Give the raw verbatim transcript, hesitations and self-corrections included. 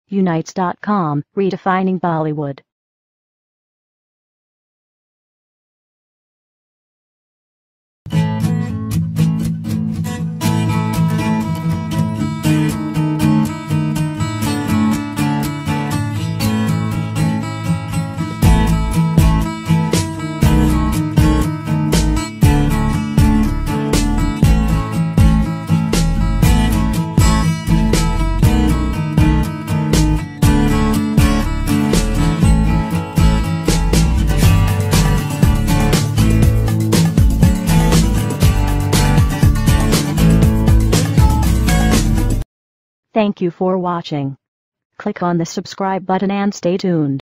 unites dot com, redefining Bollywood. Thank you for watching. Click on the subscribe button and stay tuned.